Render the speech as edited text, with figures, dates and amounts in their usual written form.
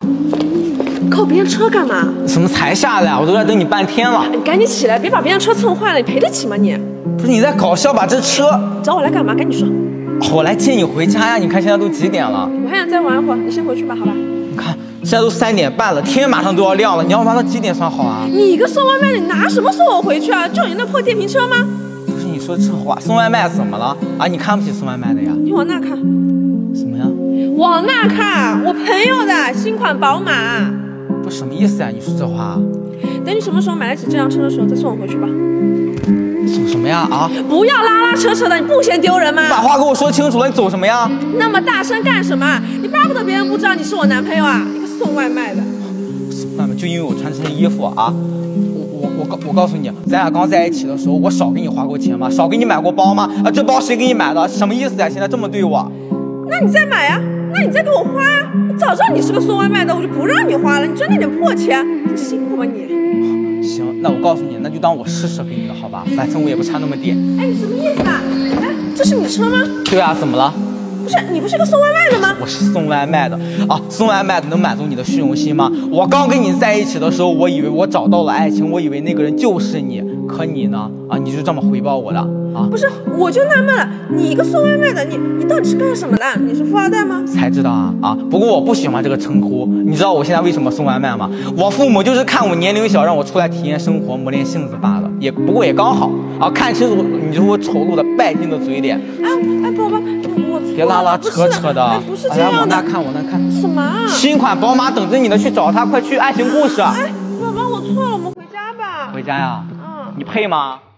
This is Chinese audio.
靠别人车干嘛？ 怎么才下来？我都在等你半天了。 你赶紧起来，别把别人车蹭坏了，你赔得起吗你？ 不是你在搞笑吧？这车找我来干嘛？赶紧说。 我来接你回家呀！你看现在都几点了？ 我还想再玩一会儿，你先回去吧，好吧？ 你看现在都3点半了，天马上都要亮了，你要玩到几点算好啊？ 你一个送外卖的，你拿什么送我回去啊？就你那破电瓶车吗？ 不是你说这话，送外卖怎么了？啊，你看不起送外卖的呀？ 你往那看。 什么呀？ 往那看，我朋友的新款宝马。 不什么意思呀？你说这话？ 等你什么时候买得起这辆车的时候再送我回去吧。 走什么呀？啊！ 不要拉拉扯扯的，你不嫌丢人吗？ 把话给我说清楚了，你走什么呀？ 那么大声干什么？你巴不得别人不知道你是我男朋友啊？一个送外卖的。 送外卖就因为我穿这身衣服啊？我告诉你，咱俩刚在一起的时候，我少给你花过钱吗？少给你买过包吗？啊，这包谁给你买的？什么意思呀？现在这么对我？ 那你再买呀，那你再给我花呀！我早知道你是个送外卖的，我就不让你花了。你赚那点破钱，你辛苦吧你？ 行，那我告诉你，那就当我施舍给你了，好吧？反正我也不差那么点。 哎，你什么意思啊？哎，这是你的车吗？ 对啊，怎么了？ 不是，你不是个送外卖的吗？ 我是送外卖的啊，送外卖的能满足你的虚荣心吗？我刚跟你在一起的时候，我以为我找到了爱情，我以为那个人就是你，可你呢？啊，你就这么回报我的啊？ 不是，我就纳闷了，你一个送外卖的，你到底是干什么的？你是富二代吗？ 才知道啊啊！不过我不喜欢这个称呼，你知道我现在为什么送外卖吗？我父母就是看我年龄小，让我出来体验生活，磨练性子罢了。不过也刚好啊，看清楚你就是我丑陋的拜金的嘴脸。 哎，宝宝，我别拉拉扯扯的， 不是这样的。 来，往那看，往那看。 什么啊？ 新款宝马等着你呢，去找他，快去！爱情故事。 哎，宝宝，我错了，我们回家吧。 回家呀？你配吗？